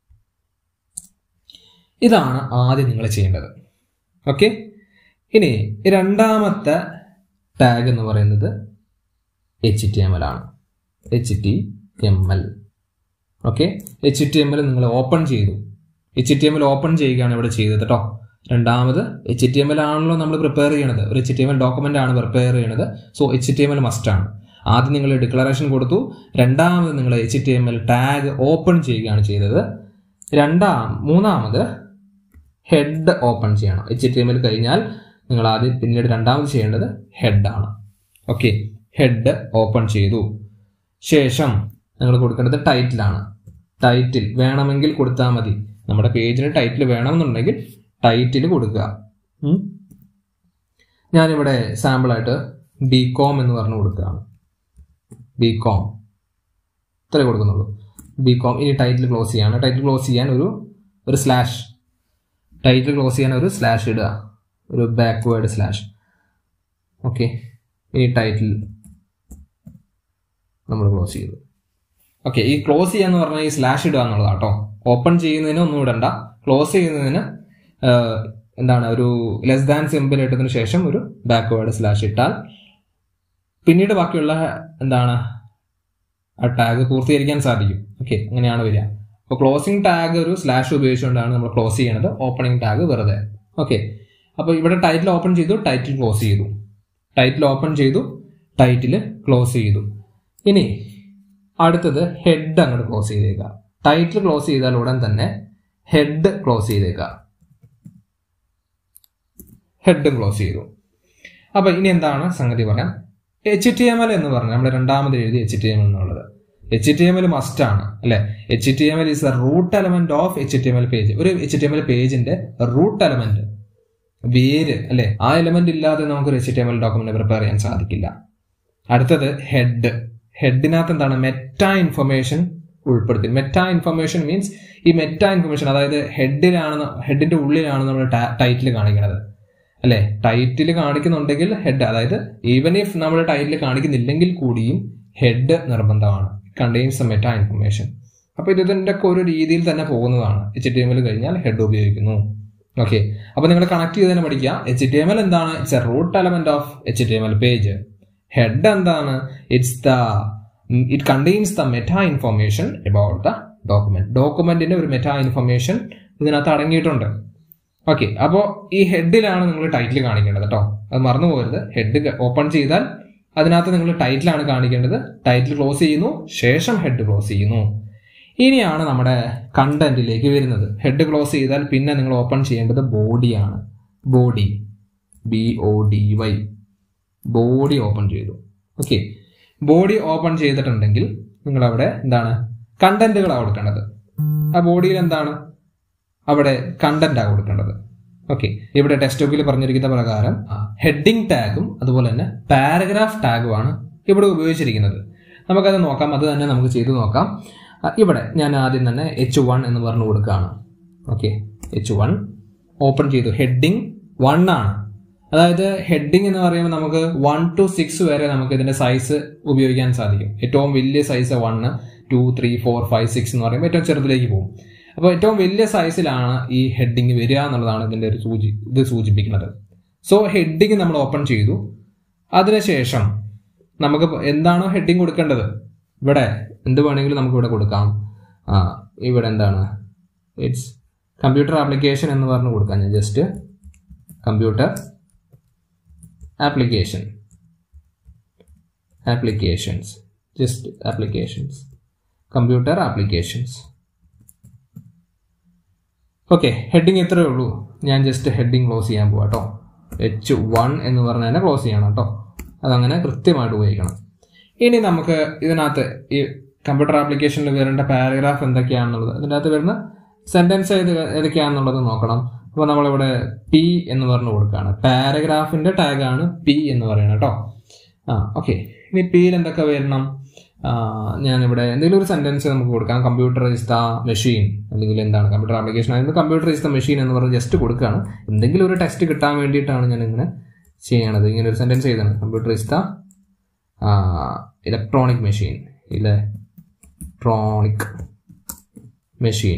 ഇതാണ് ആദ്യം നിങ്ങൾ ചെയ്യേണ്ടത്. ഓക്കെ, ഇനി രണ്ടാമത്തെ ടാഗ് എന്ന് പറയുന്നത് എച്ച് ടി എം എൽ ആണ്. H T M L okay, H T M L നിങ്ങൾ ഓപ്പൺ ചെയ്തു. H T M L open ചെയ്യുകയാണ് ഇവിടെ ചെയ്തത് കേട്ടോ. രണ്ടാമത് എച്ച് ടി എം എൽ ആണല്ലോ നമ്മൾ പ്രിപ്പയർ ചെയ്യണത്. ഒരു H T M L document ആണ് പ്രിപ്പയർ ചെയ്യണത്. So H T M L must ആണ്. ആദ്യം നിങ്ങൾ ഡിക്ലറേഷൻ കൊടുത്തു, രണ്ടാമത് നിങ്ങൾ H T M L tag open ചെയ്യുകയാണ് ചെയ്തത്. രണ്ടാം മൂന്നാമത് ഹെഡ് ഓപ്പൺ ചെയ്യണം. എച്ച് ടി എം എൽ കഴിഞ്ഞാൽ നിങ്ങൾ ആദ്യം പിന്നീട് രണ്ടാമത് ചെയ്യേണ്ടത് ഹെഡ് ആണ്. ഓക്കെ, ഹെഡ് ഓപ്പൺ ചെയ്തു. ശേഷം നിങ്ങൾ കൊടുക്കേണ്ടത് ടൈറ്റിലാണ്. ടൈറ്റിൽ വേണമെങ്കിൽ കൊടുത്താൽ മതി. നമ്മുടെ പേജിന് ടൈറ്റിൽ വേണമെന്നുണ്ടെങ്കിൽ ടൈറ്റിൽ കൊടുക്കുക. ഞാനിവിടെ സാമ്പിളായിട്ട് ബികോം എന്ന് പറഞ്ഞു കൊടുക്കുകയാണ്. ബികോം ഇത്രേ കൊടുക്കുന്നുള്ളൂ. ബികോം. ഇനി ടൈറ്റിൽ ക്ലോസ് ചെയ്യാണ്. ടൈറ്റിൽ ക്ലോസ് ചെയ്യാൻ ഒരു ഒരു സ്ലാഷ് ടൈറ്റിൽ ക്ലോസ് ചെയ്യാൻ ഒരു സ്ലാഷ് ഇടുക, ഒരു ബാക്ക്വേർഡ് സ്ലാഷ്. ഓക്കെ, ഇനി ടൈറ്റിൽ നമ്മൾ ക്ലോസ് ചെയ്തു. ഓക്കെ, ഈ ക്ലോസ് ചെയ്യാന്ന് പറഞ്ഞാൽ ഈ സ്ലാഷ് ഇടുക എന്നുള്ളതാണ് കേട്ടോ. ഓപ്പൺ ചെയ്യുന്നതിന് ഒന്നും ഇടണ്ട. ക്ലോസ് ചെയ്യുന്നതിന് എന്താണ് ഒരു ലെസ് ദാൻ സിമ്പിൾ ഇട്ടതിന് ശേഷം ഒരു ബാക്ക്വേർഡ് സ്ലാഷ് ഇട്ടാൽ പിന്നീട് ബാക്കിയുള്ള എന്താണ് ആ ടാഗ് പൂർത്തീകരിക്കാൻ സാധിക്കും. ഓക്കെ, അങ്ങനെയാണ് വരിക. അപ്പോൾ ക്ലോസിംഗ് ടാഗ് ഒരു സ്ലാഷ് ഉപയോഗിച്ചുകൊണ്ടാണ് നമ്മൾ ക്ലോസ് ചെയ്യണത്. ഓപ്പണിംഗ് ടാഗ് വെറുതെ. ഓക്കെ, അപ്പോൾ ഇവിടെ ടൈറ്റിൽ ഓപ്പൺ ചെയ്തു, ടൈറ്റിൽ ക്ലോസ് ചെയ്തു, ടൈറ്റിൽ ഓപ്പൺ ചെയ്തു, ടൈറ്റിൽ ക്ലോസ് ചെയ്തു. ഇനി അടുത്തത് ഹെഡ് അങ്ങോട്ട് ക്ലോസ് ചെയ്തേക്കുക. ടൈറ്റിൽ ക്ലോസ് ചെയ്താൽ ഉടൻ തന്നെ ഹെഡ് ക്ലോസ് ചെയ്തേക്കാം. ഹെഡ് ക്ലോസ് ചെയ്തു. അപ്പൊ ഇനി എന്താണ് സംഗതി പറയാം. എച്ച് ടി എം എൽ എന്ന് പറഞ്ഞാൽ നമ്മൾ രണ്ടാമത് എഴുതി എച്ച് ടി എം എൽ എന്നുള്ളത്. H T M L must ആണ് അല്ലെ. H T M L is the root element of H T M L page. ഒരു എച്ച് ടി എം എൽ പേജിന്റെ റൂട്ട് എലമെന്റ്, വേര് അല്ലെ, ആ എലമെന്റ് ഇല്ലാതെ നമുക്കൊരു H T M L document prepare ചെയ്യാൻ സാധിക്കില്ല. അടുത്തത് ഹെഡ്. ഹെഡിനകത്ത് എന്താണ് മെറ്റാ ഇൻഫർമേഷൻ ഉൾപ്പെടുത്തി. മെറ്റാ ഇൻഫർമേഷൻ മീൻസ് ഈ മെറ്റാ ഇൻഫർമേഷൻ, അതായത് ഹെഡിലാണ്, ഹെഡിന്റെ ഉള്ളിലാണ് നമ്മൾ ടൈറ്റിൽ കാണിക്കുന്നത് അല്ലെ. ടൈറ്റിൽ കാണിക്കുന്നുണ്ടെങ്കിൽ ഹെഡ്, അതായത് ഈവൻ ഇഫ് നമ്മൾ ടൈറ്റിൽ കാണിക്കുന്നില്ലെങ്കിൽ കൂടിയും ഹെഡ് നിർബന്ധമാണ്. Contains meta information. അപ്പൊ ഇതിന്റെ ഒക്കെ ഒരു രീതിയിൽ തന്നെ പോകുന്നതാണ്. എച്ച് ടി എം എൽ കഴിഞ്ഞാൽ ഹെഡ് ഉപയോഗിക്കുന്നു. ഓക്കെ, അപ്പൊ നിങ്ങൾ കണക്ട് ചെയ്ത് തന്നെ പഠിക്കുക. എച്ച് ടി എം എൽ എന്താണ്? It's a root element of H T M L page. Head എന്താണ്? It's the it contains the meta information about the document. ഡോക്യുമെന്റിന്റെ ഒരു മെറ്റാ ഇൻഫർമേഷൻ ഇതിനകത്ത് അടങ്ങിയിട്ടുണ്ട്. ഓക്കെ, അപ്പോൾ ഈ ഹെഡിലാണ് നിങ്ങൾ ടൈറ്റിൽ കാണിക്കേണ്ടത് കേട്ടോ, അത് മറന്നു പോകരുത്. ഹെഡ് ഓപ്പൺ ചെയ്താൽ അതിനകത്ത് നിങ്ങൾ ടൈറ്റിലാണ് കാണിക്കേണ്ടത്. ടൈറ്റിൽ ക്ലോസ് ചെയ്യുന്നു, ശേഷം ഹെഡ് ക്ലോസ് ചെയ്യുന്നു. ഇനിയാണ് നമ്മുടെ കണ്ടന്റിലേക്ക് വരുന്നത്. ഹെഡ് ക്ലോസ് ചെയ്താൽ പിന്നെ നിങ്ങൾ ഓപ്പൺ ചെയ്യേണ്ടത് ബോഡിയാണ്. Body, B O D Y, body open ചെയ്തു. ഓക്കെ, ബോഡി ഓപ്പൺ ചെയ്തിട്ടുണ്ടെങ്കിൽ നിങ്ങൾ അവിടെ എന്താണ് കണ്ടന്റുകളാണ് കൊടുക്കേണ്ടത്. ആ ബോഡിയിൽ എന്താണ് അവിടെ കണ്ടന്റാണ് കൊടുക്കേണ്ടത്. ഓക്കെ, ഇവിടെ ടെക്സ്റ്റ് ബുക്കിൽ പറഞ്ഞിരിക്കുന്ന പ്രകാരം ഹെഡിങ് ടാഗും അതുപോലെ തന്നെ പാരഗ്രാഫ് ടാഗുമാണ് ഇവിടെ ഉപയോഗിച്ചിരിക്കുന്നത്. നമുക്കത് നോക്കാം, അത് തന്നെ നമുക്ക് ചെയ്തു നോക്കാം. ഇവിടെ ഞാൻ ആദ്യം തന്നെ എച്ച് വൺ എന്ന് പറഞ്ഞു കൊടുക്കുകയാണ്. ഓക്കെ, എച്ച് വൺ ഓപ്പൺ ചെയ്തു. ഹെഡിങ് വൺ ആണ്. അതായത് ഹെഡിങ് എന്ന് പറയുമ്പോൾ നമുക്ക് വൺ ടു സിക്സ് വരെ നമുക്ക് ഇതിന്റെ സൈസ് ഉപയോഗിക്കാൻ സാധിക്കും. ഏറ്റവും വലിയ size one, two, three, four, five, six എന്ന് പറയുമ്പോൾ ഏറ്റവും ചെറുതിലേക്ക് പോകും. അപ്പോൾ ഏറ്റവും വലിയ സൈസിലാണ് ഈ ഹെഡിങ് വരിക എന്നുള്ളതാണ് ഇതിന്റെ ഒരു സൂചി ഇത് സൂചിപ്പിക്കുന്നത്. സോ ഹെഡിങ് നമ്മൾ ഓപ്പൺ ചെയ്തു. അതിനുശേഷം നമുക്ക് എന്താണോ ഹെഡിങ് കൊടുക്കേണ്ടത്, ഇവിടെ എന്ത് വേണമെങ്കിലും നമുക്ക് ഇവിടെ കൊടുക്കാം. ആ ഇവിടെ എന്താണ് ഇറ്റ്സ് കമ്പ്യൂട്ടർ ആപ്ലിക്കേഷൻ എന്ന് പറഞ്ഞ് കൊടുക്കാം. ഞാൻ just computer application applications just applications computer applications. Okay, heading എത്രയേ ഉള്ളൂ. ഞാൻ ജസ്റ്റ് ഹെഡിങ് ക്ലോസ് ചെയ്യാൻ പോവാം കേട്ടോ. എച്ച് വൺ എന്ന് പറഞ്ഞാൽ തന്നെ ക്ലോസ് ചെയ്യണം കേട്ടോ. അതങ്ങനെ കൃത്യമായിട്ട് ഉപയോഗിക്കണം. ഇനി നമുക്ക് ഇതിനകത്ത് ഈ കമ്പ്യൂട്ടർ ആപ്ലിക്കേഷനിൽ വരേണ്ട പാരഗ്രാഫ് എന്തൊക്കെയാണെന്നുള്ളത്, ഇതിൻ്റെ അകത്ത് വരുന്ന സെന്റൻസ് ഏത് ഏതൊക്കെയാണെന്നുള്ളത് നോക്കണം. അപ്പോൾ നമ്മളിവിടെ പി എന്ന് പറഞ്ഞു കൊടുക്കുകയാണ്. പാരഗ്രാഫിന്റെ ടാഗാണ് പി എന്ന് പറയുന്നത് കേട്ടോ. ആ ഓക്കെ, ഇനി പിയിൽ എന്തൊക്കെ വരണം? ഞാനിവിടെ എന്തെങ്കിലും ഒരു സെന്റൻസ് നമുക്ക് കൊടുക്കാം. കമ്പ്യൂട്ടർ ഇസ് ദ മെഷീൻ, അല്ലെങ്കിൽ എന്താണ് കമ്പ്യൂട്ടർ ആപ്ലിക്കേഷൻ ആയിരുന്നു കമ്പ്യൂട്ടർ ഇസ് ദ മെഷീൻ എന്ന് പറഞ്ഞ് ജസ്റ്റ് കൊടുക്കുകയാണ്. എന്തെങ്കിലും ഒരു ടെക്സ്റ്റ് കിട്ടാൻ വേണ്ടിയിട്ടാണ് ഞാൻ ഇങ്ങനെ ചെയ്യണത്. ഇങ്ങനെ ഒരു സെന്റൻസ് ചെയ്താണ്. Computer is the electronic machine, electronic machine.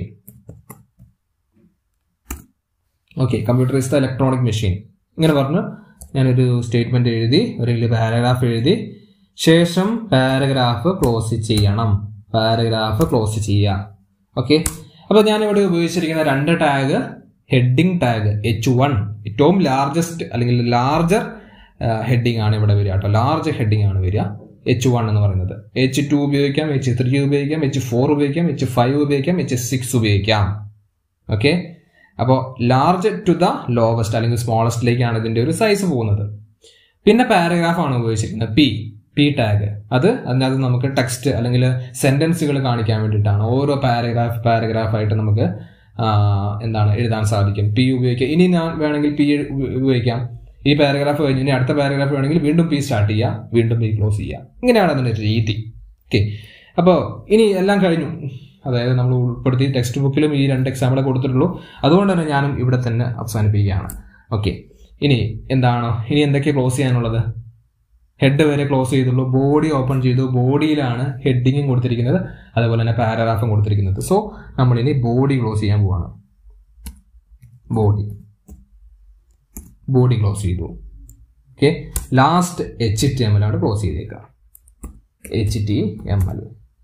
Okay, computer is the electronic machine ഇങ്ങനെ പറഞ്ഞു ഞാനൊരു സ്റ്റേറ്റ്മെന്റ് എഴുതി, ഒരു പാരഗ്രാഫ് എഴുതി. ശേഷം പാരഗ്രാഫ് ക്ലോസ് ചെയ്യണം. പാരഗ്രാഫ് ക്ലോസ് ചെയ്യാം. ഓക്കെ, അപ്പോൾ ഞാനിവിടെ ഉപയോഗിച്ചിരിക്കുന്ന രണ്ട് tag, heading tag H one ഏറ്റവും ലാർജസ്റ്റ് അല്ലെങ്കിൽ ലാർജർ ഹെഡിങ് ആണ് ഇവിടെ വരിക കേട്ടോ. ലാർജ് ഹെഡിങ് ആണ് വരിക എച്ച് വൺ എന്ന് പറയുന്നത്. എച്ച് ടു ഉപയോഗിക്കാം, എച്ച് ത്രീ ഉപയോഗിക്കാം, എച്ച് ഫോർ ഉപയോഗിക്കാം, എച്ച് ഫൈവ് ഉപയോഗിക്കാം, എച്ച് സിക്സ് ഉപയോഗിക്കാം. ഓക്കെ, അപ്പോൾ ലാർജ് ടു ദ ലോവസ്റ്റ് അല്ലെങ്കിൽ സ്മോളസ്റ്റിലേക്കാണ് ഇതിന്റെ ഒരു സൈസ് പോകുന്നത്. പിന്നെ പാരഗ്രാഫ് ആണ് ഉപയോഗിച്ചിരിക്കുന്നത് പി പി ടാഗ്. അത് അതിനകത്ത് നമുക്ക് ടെക്സ്റ്റ് അല്ലെങ്കിൽ സെന്റൻസുകൾ കാണിക്കാൻ വേണ്ടിയിട്ടാണ്. ഓരോ പാരഗ്രാഫ് പാരഗ്രാഫ് ആയിട്ട് നമുക്ക് എന്താണ് എഴുതാൻ സാധിക്കും. പി ഉപയോഗിക്കാം. ഇനി ഞാൻ വേണമെങ്കിൽ പി ഉപയോഗിക്കാം. ഈ പാരഗ്രാഫ് കഴിഞ്ഞ് ഇനി അടുത്ത പാരഗ്രാഫ് വേണമെങ്കിൽ വീണ്ടും പി സ്റ്റാർട്ട് ചെയ്യുക, വീണ്ടും പി ക്ലോസ് ചെയ്യുക. ഇങ്ങനെയാണ് അതിൻ്റെ രീതി. ഓക്കെ, അപ്പോൾ ഇനി എല്ലാം കഴിഞ്ഞു. അതായത് നമ്മൾ ഉൾപ്പെടുത്തി ടെക്സ്റ്റ് ബുക്കിലും ഈ രണ്ട് എക്സാമ്പിളെ കൊടുത്തിട്ടുള്ളൂ. അതുകൊണ്ട് തന്നെ ഞാനും ഇവിടെ തന്നെ അവസാനിപ്പിക്കുകയാണ്. ഓക്കെ, ഇനി എന്താണ് ഇനി എന്തൊക്കെ ക്ലോസ് ചെയ്യാനുള്ളത്? ഹെഡ് വരെ ക്ലോസ് ചെയ്തുള്ളൂ. ബോഡി ഓപ്പൺ ചെയ്തു. ബോഡിയിലാണ് ഹെഡിങ്ങും കൊടുത്തിരിക്കുന്നത്, അതുപോലെ തന്നെ പാരഗ്രാഫും കൊടുത്തിരിക്കുന്നത്. സോ നമ്മളിനി ബോഡി ക്ലോസ് ചെയ്യാൻ പോവാണ്. ബോഡി ബോഡി ക്ലോസ് ചെയ്തു. Okay, last H T M L ആണ് ക്ലോസ് ചെയ്തേക്കുക. H T M L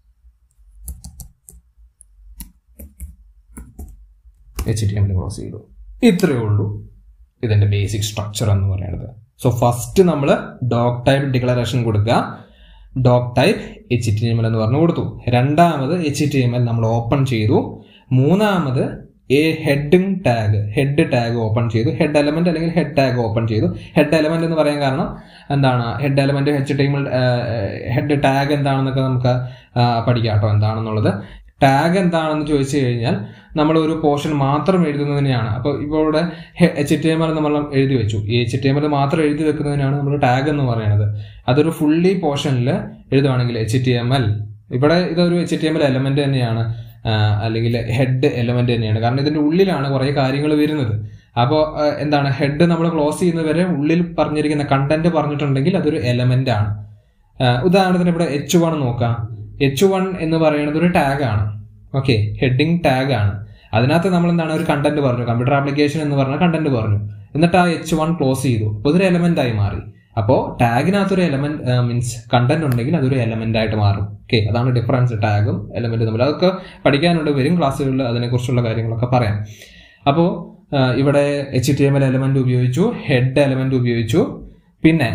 H T M L close ചെയ്തു. ഇത്രയേ ഉള്ളൂ ഇതിന്റെ ബേസിക് സ്ട്രക്ചർ എന്ന് പറയുന്നത്. സോ ഫസ്റ്റ് നമ്മൾ ഡോക് ടൈപ്പ് ഡിക്ലറേഷൻ കൊടുക്കുക. Doc type H T M L എന്ന് പറഞ്ഞു കൊടുത്തു. രണ്ടാമത് എച്ച് ടി എം എൽ നമ്മൾ ഓപ്പൺ ചെയ്തു. മൂന്നാമത് a heading tag head tag open ചെയ്തു, ഹെഡ് എലമെന്റ് അല്ലെങ്കിൽ ഹെഡ് ടാഗ് ഓപ്പൺ ചെയ്തു. ഹെഡ് എലമെന്റ് എന്ന് പറയാൻ കാരണം എന്താണ്, head element H T M L head tag എന്താണെന്നൊക്കെ നമുക്ക് പഠിക്കാം കേട്ടോ എന്താണെന്നുള്ളത്. ടാഗ് എന്താണെന്ന് ചോദിച്ചു കഴിഞ്ഞാൽ നമ്മൾ ഒരു പോർഷൻ മാത്രം എഴുതുന്നതിനെയാണ്. അപ്പോൾ ഇപ്പോൾ ഇവിടെ എച്ച് ടി എം എൽ നമ്മൾ എഴുതി വെച്ചു, ഈ എച്ച് ടി എം എൽ മാത്രം എഴുതി വെക്കുന്നതിനാണ് നമ്മൾ ടാഗ് എന്ന് പറയുന്നത്. അതൊരു ഫുള്ളി പോർഷനിൽ എഴുതുവാണെങ്കിൽ എച്ച് ടി എം എൽ, ഇവിടെ ഇതൊരു H T M L element തന്നെയാണ്, അല്ലെങ്കിൽ ഹെഡ് എലമെന്റ് തന്നെയാണ്. കാരണം ഇതിന്റെ ഉള്ളിലാണ് കുറെ കാര്യങ്ങൾ വരുന്നത്. അപ്പോൾ എന്താണ്, ഹെഡ് നമ്മൾ ക്ലോസ് ചെയ്യുന്നവരെ ഉള്ളിൽ പറഞ്ഞിരിക്കുന്ന കണ്ടന്റ് പറഞ്ഞിട്ടുണ്ടെങ്കിൽ അതൊരു എലമെന്റ് ആണ്. ഉദാഹരണത്തിന് ഇവിടെ എച്ച് വൺ നോക്കാം. എച്ച് വൺ എന്ന് പറയുന്നത് ഒരു ടാഗ് ആണ്. ഓക്കെ, ഹെഡിങ് ടാഗ് ആണ്. അതിനകത്ത് നമ്മൾ എന്താണ് ഒരു കണ്ടന്റ് പറഞ്ഞു, കമ്പ്യൂട്ടർ ആപ്ലിക്കേഷൻ എന്ന് പറഞ്ഞ കണ്ടന്റ് പറഞ്ഞു. എന്നിട്ട് ആ എച്ച് വൺ ക്ലോസ് ചെയ്തു, അപ്പോൾ ഇതൊരു എലമെന്റ് ആയി മാറി. അപ്പോൾ ടാഗിനകത്തൊരു എലമെന്റ് മീൻസ് കണ്ടന്റ് ഉണ്ടെങ്കിൽ അതൊരു എലമെന്റ് ആയിട്ട് മാറും. ഓക്കെ, അതാണ് ഡിഫറൻസ് ടാഗും എലമെന്റും തമ്മിൽ. അതൊക്കെ പഠിക്കാനുണ്ട്, വരും ക്ലാസ്സുകളിൽ അതിനെക്കുറിച്ചുള്ള കാര്യങ്ങളൊക്കെ പറയാം. അപ്പോൾ ഇവിടെ H T M L element ഉപയോഗിച്ചു, ഹെഡ് എലമെന്റ് ഉപയോഗിച്ചു, പിന്നെ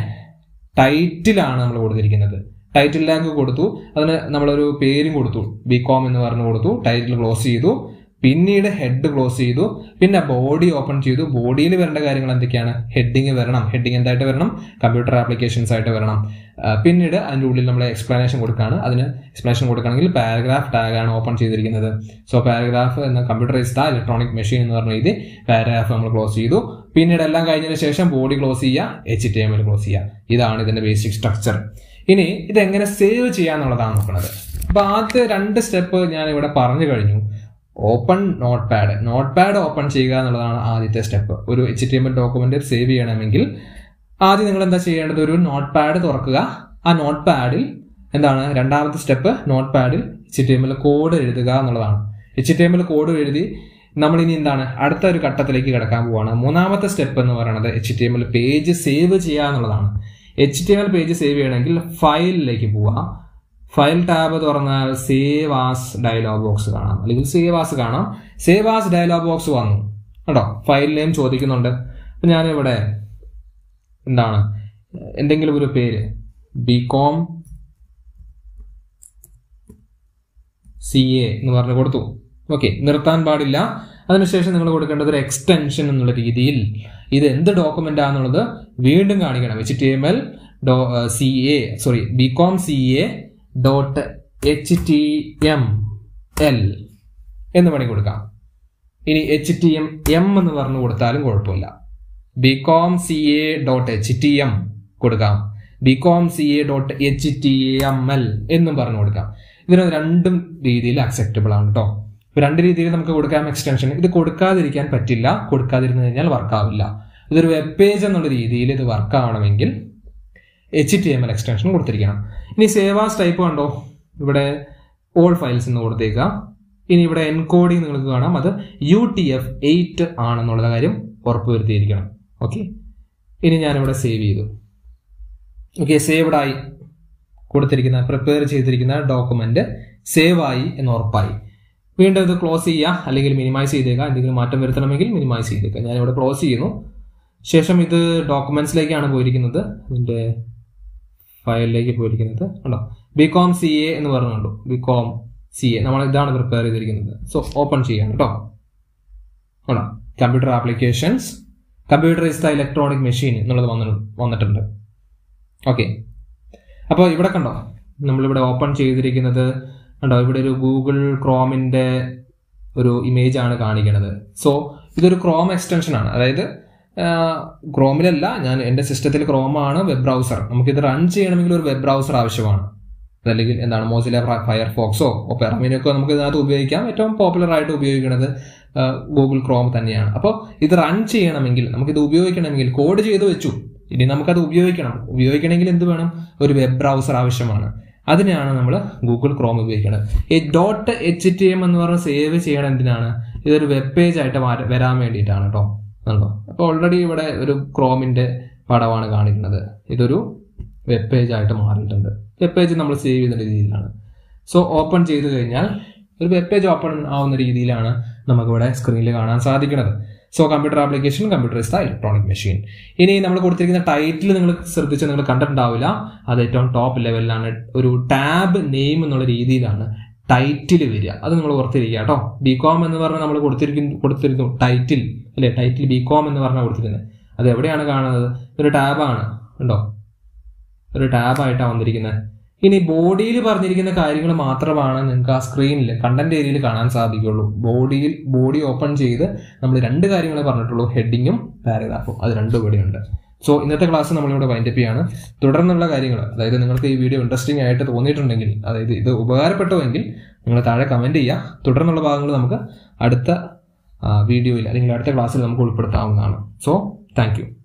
ടൈറ്റിലാണ് നമ്മൾ കൊടുത്തിരിക്കുന്നത്. ടൈറ്റിൽ ടാഗ് കൊടുത്തു, അതിന് നമ്മളൊരു പേരും കൊടുത്തു, ബികോം എന്ന് പറഞ്ഞു കൊടുത്തു. ടൈറ്റിൽ ക്ലോസ് ചെയ്തു, പിന്നീട് ഹെഡ് ക്ലോസ് ചെയ്തു, പിന്നെ ബോഡി ഓപ്പൺ ചെയ്തു. ബോഡിയിൽ വരേണ്ട കാര്യങ്ങൾ എന്തൊക്കെയാണ്, ഹെഡിങ് വരണം. ഹെഡിങ് എന്തായിട്ട് വരണം, കമ്പ്യൂട്ടർ ആപ്ലിക്കേഷൻസ് ആയിട്ട് വരണം. പിന്നീട് അതിൻ്റെ ഉള്ളിൽ നമ്മൾ എക്സ്പ്ലനേഷൻ കൊടുക്കുകയാണ്. അതിന് എക്സ്പ്ലനേഷൻ കൊടുക്കുകയാണെങ്കിൽ പാരഗ്രാഫ് ടാഗാണ് ഓപ്പൺ ചെയ്തിരിക്കുന്നത്. സോ പാരഗ്രാഫ് എന്ന കമ്പ്യൂട്ടറൈസ്ഡ് ഇലക്ട്രോണിക് മെഷീൻ എന്ന് പറഞ്ഞ ഇത് പാരഗ്രാഫ് നമ്മൾ ക്ലോസ് ചെയ്തു. പിന്നീട് എല്ലാം കഴിഞ്ഞതിന് ശേഷം ബോഡി ക്ലോസ് ചെയ്യുക, H T M L close ചെയ്യുക. ഇതാണ് ഇതിന്റെ ബേസിക് സ്ട്രക്ചർ. ഇനി ഇതെങ്ങനെ സേവ് ചെയ്യാന്നുള്ളതാണ് നോക്കുന്നത്. അപ്പൊ ആദ്യത്തെ രണ്ട് സ്റ്റെപ്പ് ഞാൻ ഇവിടെ പറഞ്ഞു കഴിഞ്ഞു. Open Notepad, Notepad open ചെയ്യുക എന്നുള്ളതാണ് ആദ്യത്തെ സ്റ്റെപ്പ്. ഒരു H T M L document save ചെയ്യണമെങ്കിൽ ആദ്യം നിങ്ങൾ എന്താ ചെയ്യേണ്ടത്, ഒരു നോട്ട് പാഡ് തുറക്കുക. ആ നോട്ട് പാഡിൽ എന്താണ് രണ്ടാമത്തെ സ്റ്റെപ്പ്, നോട്ട് പാഡിൽ H T M L code എഴുതുക എന്നുള്ളതാണ്. H T M L code എഴുതി നമ്മൾ ഇനി എന്താണ് അടുത്ത ഒരു ഘട്ടത്തിലേക്ക് കിടക്കാൻ പോവാണ്. മൂന്നാമത്തെ സ്റ്റെപ്പ് എന്ന് പറയുന്നത് H T M L page save ചെയ്യുക എന്നുള്ളതാണ്. H T M L page save ചെയ്യണമെങ്കിൽ ഫയലിലേക്ക് പോവാം. ഫയൽ ടാബ് തുറന്നാൽ സേവ് ആസ് ഡയലോഗ് ബോക്സ് കാണാം, അല്ലെങ്കിൽ സേവ് ആസ് കാണാം. സേവ് ആസ് ഡയലോഗ് ബോക്സ് വന്നു കേട്ടോ. ഫയൽ നെയിം ചോദിക്കുന്നുണ്ട്. അപ്പൊ ഞാനിവിടെ എന്താണ് എന്തെങ്കിലും ഒരു പേര് ബികോം സി എ എന്ന് പറഞ്ഞു കൊടുത്തു. ഓക്കെ, നിർത്താൻ പാടില്ല. അതിനുശേഷം നിങ്ങൾ കൊടുക്കേണ്ടത് ഒരു എക്സ്റ്റൻഷൻ എന്നുള്ള രീതിയിൽ ഇത് എന്ത് ഡോക്യുമെന്റ് ആണെന്നുള്ളത് വീണ്ടും കാണിക്കണം. എച്ച് ടി എം എൽ ഡോ C A sorry BCom C A dot H T M L എന്ന് വേണമെങ്കിൽ കൊടുക്കാം. ഇനി എച്ച് ടി എം എം എന്ന് പറഞ്ഞു കൊടുത്താലും കുഴപ്പമില്ല. BCom C A dot H T M കൊടുക്കാം, BCom C A dot H T M L എന്നും പറഞ്ഞു കൊടുക്കാം. ഇതിന് രണ്ടും രീതിയിൽ അക്സെപ്റ്റബിൾ ആണ് കേട്ടോ. രണ്ട് രീതിയിൽ നമുക്ക് കൊടുക്കാം എക്സ്റ്റൻഷൻ. ഇത് കൊടുക്കാതിരിക്കാൻ പറ്റില്ല, കൊടുക്കാതിരുന്നു കഴിഞ്ഞാൽ വർക്കാവില്ല. ഇതൊരു വെബ് പേജ് എന്നുള്ള രീതിയിൽ ഇത് വർക്ക് ആവണമെങ്കിൽ H T M L extension കൊടുത്തിരിക്കണം. ഇനി സേവ് ആസ് ടൈപ്പ് കണ്ടോ, ഇവിടെ ഓൾ ഫയൽസ് എന്ന് കൊടുത്തേക്കുക. ഇനി ഇവിടെ എൻകോഡിങ് നിങ്ങൾക്ക് കാണാം, അത് യു ടി എഫ് എയ്റ്റ് ആണെന്നുള്ള കാര്യം ഉറപ്പുവരുത്തിയിരിക്കണം. ഓക്കെ, ഇനി ഞാനിവിടെ സേവ് ചെയ്തു. ഓക്കെ, സേവ്ഡ് ആയി. കൊടുത്തിരിക്കുന്ന പ്രിപ്പയർ ചെയ്തിരിക്കുന്ന ഡോക്യുമെന്റ് സേവ് ആയി എന്ന് ഉറപ്പായി. വീണ്ടും ഇത് ക്ലോസ് ചെയ്യുക, അല്ലെങ്കിൽ മിനിമൈസ് ചെയ്തേക്കുക. എന്തെങ്കിലും മാറ്റം വരുത്തണമെങ്കിൽ മിനിമൈസ് ചെയ്തേക്കുക. ഞാനിവിടെ ക്ലോസ് ചെയ്യുന്നു. ശേഷം ഇത് ഡോക്യുമെന്റ്സിലേക്കാണ് പോയിരിക്കുന്നത്, ഇതിന്റെ ഫയലിലേക്ക് പോയിരിക്കുന്നത് കണ്ടോ. ബികോം സി എ എന്ന് പറഞ്ഞുണ്ടോ, ബികോം സി എ നമ്മൾ ഇതാണ് പ്രിപ്പയർ ചെയ്തിരിക്കുന്നത്. സോ ഓപ്പൺ ചെയ്യാം കേട്ടോ. ആണോ, computer applications computer is the electronic machine എന്നുള്ളത് വന്ന് വന്നിട്ടുണ്ട്. ഓക്കെ, അപ്പോൾ ഇവിടെ കണ്ടോ നമ്മളിവിടെ ഓപ്പൺ ചെയ്തിരിക്കുന്നത് കണ്ടോ, ഇവിടെ ഒരു ഗൂഗിൾ ക്രോമിന്റെ ഒരു ഇമേജ് ആണ് കാണിക്കുന്നത്. സോ ഇതൊരു ക്രോം എക്സ്റ്റൻഷൻ ആണ്. അതായത് ക്രോമിലല്ല, ഞാൻ എൻ്റെ സിസ്റ്റത്തിൽ ക്രോമാണ് വെബ് ബ്രൗസർ. നമുക്കിത് റൺ ചെയ്യണമെങ്കിൽ ഒരു വെബ് ബ്രൗസർ ആവശ്യമാണ്. അതല്ലെങ്കിൽ എന്താണ് മോസില്ല ഫയർഫോക്സോ ഓപ്പറ മിനിയൊക്കെ നമുക്ക് ഇതിനകത്ത് ഉപയോഗിക്കാം. ഏറ്റവും പോപ്പുലർ ആയിട്ട് ഉപയോഗിക്കുന്നത് ഗൂഗിൾ ക്രോം തന്നെയാണ്. അപ്പോൾ ഇത് റൺ ചെയ്യണമെങ്കിൽ, നമുക്കിത് ഉപയോഗിക്കണമെങ്കിൽ കോഡ് ചെയ്ത് വെച്ചു, ഇനി നമുക്കത് ഉപയോഗിക്കണം. ഉപയോഗിക്കണമെങ്കിൽ എന്ത് വേണം, ഒരു വെബ് ബ്രൗസർ ആവശ്യമാണ്. അതിനെയാണ് നമ്മൾ ഗൂഗിൾ ക്രോം ഉപയോഗിക്കുന്നത്. ഈ ഡോട്ട് എച്ച് ടി എം എന്ന് പറഞ്ഞ് സേവ് ചെയ്യണം എന്തിനാണ്, ഇതൊരു വെബ് പേജ് ആയിട്ട് വരാൻ വേണ്ടിയിട്ടാണ് കേട്ടോ. കണ്ടോ, അപ്പോൾ ഓൾറെഡി ഇവിടെ ഒരു ക്രോമിന്റെ പടമാണ് കാണിക്കുന്നത്. ഇതൊരു വെബ് പേജ് ആയിട്ട് മാറിയിട്ടുണ്ട്. വെബ് പേജ് നമ്മൾ സേവ് ചെയ്യുന്ന രീതിയിലാണ്. സോ ഓപ്പൺ ചെയ്ത് കഴിഞ്ഞാൽ ഒരു വെബ് പേജ് ഓപ്പൺ ആവുന്ന രീതിയിലാണ് നമുക്കിവിടെ സ്ക്രീനിൽ കാണാൻ സാധിക്കുന്നത്. So computer application computer is the electronic machine. ഇനി നമ്മൾ കൊടുത്തിരിക്കുന്ന ടൈറ്റിൽ നിങ്ങൾ ശ്രദ്ധിച്ച് നിങ്ങൾ കണ്ടിട്ടുണ്ടാവില്ല, അത് ഏറ്റവും ടോപ്പ് ലെവലിലാണ്. ഒരു ടാബ് നെയിം എന്നുള്ള രീതിയിലാണ് ടൈറ്റിൽ വരിക. അത് നിങ്ങൾ ഓർത്തിരിക്കുക കേട്ടോ. ബികോം എന്ന് പറഞ്ഞാൽ നമ്മൾ കൊടുത്തിരിക്കുന്നു കൊടുത്തിരുന്നു ടൈറ്റിൽ അല്ലേ, ടൈറ്റിൽ ബികോം എന്ന് പറഞ്ഞാൽ കൊടുത്തിരുന്നത്. അത് എവിടെയാണ് കാണുന്നത്? ഒരു ടാബാണ്, ഉണ്ടോ? ഒരു ടാബായിട്ടാണ് വന്നിരിക്കുന്നത്. ഇനി ബോഡിയിൽ പറഞ്ഞിരിക്കുന്ന കാര്യങ്ങൾ മാത്രമാണ് നിങ്ങൾക്ക് ആ സ്ക്രീനിൽ കണ്ടന്റ് ഏരിയയിൽ കാണാൻ സാധിക്കുള്ളൂ. ബോഡിയിൽ ബോഡി ഓപ്പൺ ചെയ്ത് നമ്മൾ രണ്ട് കാര്യങ്ങളെ പറഞ്ഞിട്ടുള്ളൂ, ഹെഡിങ്ങും പാരഗ്രാഫും. അത് രണ്ടും ഇവിടെയുണ്ട്. സോ ഇന്നത്തെ ക്ലാസ് നമ്മളിവിടെ വൈൻഡപ്പ് ചെയ്യാണ്. തുടർന്നുള്ള കാര്യങ്ങൾ, അതായത് നിങ്ങൾക്ക് ഈ വീഡിയോ ഇൻട്രസ്റ്റിംഗ് ആയിട്ട് തോന്നിയിട്ടുണ്ടെങ്കിൽ, അതായത് ഇത് ഉപകാരപ്പെട്ടുവെങ്കിൽ നിങ്ങൾ താഴെ കമന്റ് ചെയ്യുക. തുടർന്നുള്ള ഭാഗങ്ങൾ നമുക്ക് അടുത്ത വീഡിയോയിൽ അല്ലെങ്കിൽ അടുത്ത ക്ലാസ്സിൽ നമുക്ക് ഉൾപ്പെടുത്താവുന്നതാണ്. So thank you.